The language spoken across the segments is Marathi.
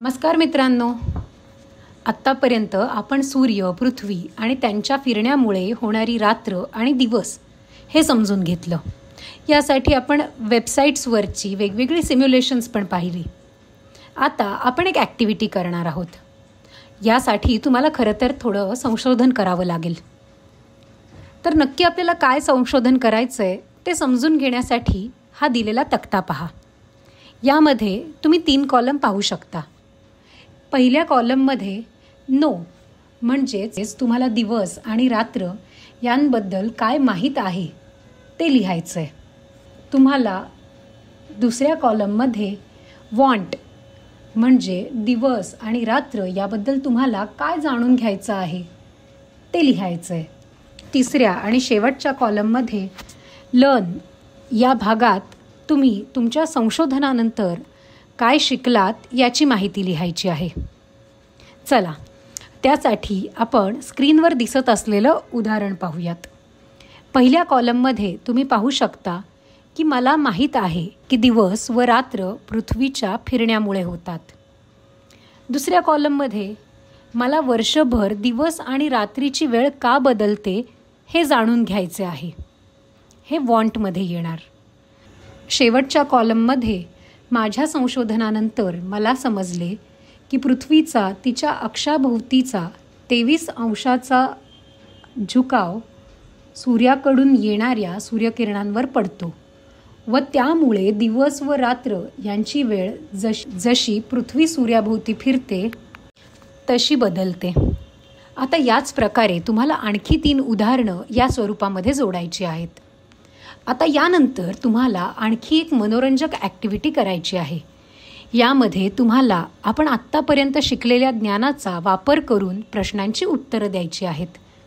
नमस्कार मित्रांनो, आत्तापर्यंत आपण सूर्य, पृथ्वी आणि त्यांच्या फिरण्यामुळे होणारी रात्र आणि दिवस हे समजून घेतलं. यासाठी आपण वेबसाईट्सवरची वेगवेगळी सिम्युलेशन्स पण पाहिली. आता आपण एक ॲक्टिव्हिटी करणार आहोत. यासाठी तुम्हाला खरं तर थोडं संशोधन करावं लागेल. तर नक्की आपल्याला काय संशोधन करायचं आहे ते समजून घेण्यासाठी हा दिलेला तक्ता पहा. यामध्ये तुम्ही 3 कॉलम पाहू शकता. पहिल्या कॉलममध्ये नो म्हणजेच तुम्हाला दिवस आणि रात्र यांबद्दल काय माहीत आहे ते लिहायचं आहे. तुम्हाला दुसऱ्या कॉलममध्ये वॉन्ट म्हणजे दिवस आणि रात्र याबद्दल तुम्हाला काय जाणून घ्यायचं आहे ते लिहायचं आहे. तिसऱ्या आणि शेवटच्या कॉलममध्ये लर्न या भागात तुम्ही तुमच्या संशोधनानंतर काय शिकलात याची माहिती लिहायची आहे. चला, त्यासाठी आपण स्क्रीनवर दिसत असलेलं उदाहरण पाहूयात. पहिल्या कॉलममध्ये तुम्ही पाहू शकता की मला माहीत आहे की दिवस व रात्र पृथ्वीच्या फिरण्यामुळे होतात. दुसऱ्या कॉलममध्ये मला वर्षभर दिवस आणि रात्रीची वेळ का बदलते हे जाणून घ्यायचे आहे. हे वॉन्टमध्ये येणार. शेवटच्या कॉलममध्ये माझ्या संशोधनानंतर मला समजले की पृथ्वीचा तिच्या अक्षाभोवतीचा 23 अंशाचा झुकाव सूर्याकडून येणाऱ्या सूर्यकिरणांवर पडतो व त्यामुळे दिवस व रात्र यांची वेळ जशी पृथ्वी सूर्याभोवती फिरते तशी बदलते. आता याच प्रकारे तुम्हाला आणखी 3 उदाहरणं या स्वरूपामध्ये जोडायची आहेत. आता यानंतर तुम्हाला आणखी एक मनोरंजक ॲक्टिव्हिटी करायची आहे. यामध्ये तुम्हाला आपण आत्तापर्यंत शिकलेल्या ज्ञानाचा वापर करून प्रश्नांची उत्तरं द्यायची आहेत.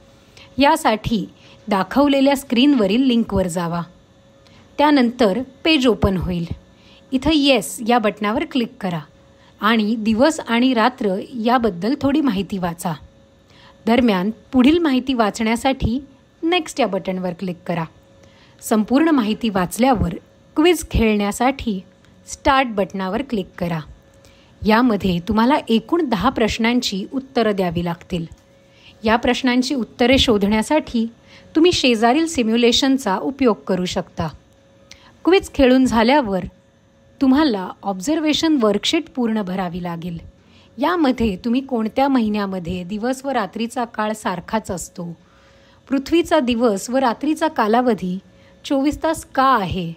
यासाठी दाखवलेल्या स्क्रीनवरील लिंकवर जावा. त्यानंतर पेज ओपन होईल. इथं येस या बटनावर क्लिक करा आणि दिवस आणि रात्र याबद्दल थोडी माहिती वाचा. दरम्यान पुढील माहिती वाचण्यासाठी नेक्स्ट या बटनवर क्लिक करा. संपूर्ण माहिती वाचल्यावर क्विज खेळण्यासाठी स्टार्ट बटनावर क्लिक करा. यामध्ये तुम्हाला एकूण 10 प्रश्नांची उत्तरं द्यावी लागतील. या प्रश्नांची उत्तरे शोधण्यासाठी तुम्ही शेजारील सिम्युलेशनचा उपयोग करू शकता. क्विज खेळून झाल्यावर तुम्हाला ऑब्झर्वेशन वर्कशीट पूर्ण भरावी लागेल. यामध्ये तुम्ही कोणत्या महिन्यामध्ये दिवस व रात्रीचा काळ सारखाच असतो, पृथ्वीचा दिवस व रात्रीचा कालावधी 24 तास का आहे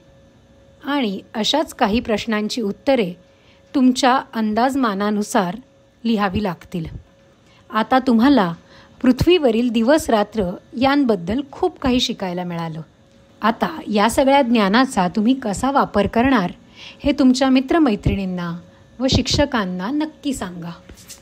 आणि अशाच काही प्रश्नांची उत्तरे तुमच्या अंदाजमानानुसार लिहावी लागतील. आता तुम्हाला पृथ्वीवरील दिवस रात्र यांबद्दल खूप काही शिकायला मिळालं. आता या सगळ्या ज्ञानाचा तुम्ही कसा वापर करणार हे तुमच्या मित्रमैत्रिणींना व शिक्षकांना नक्की सांगा.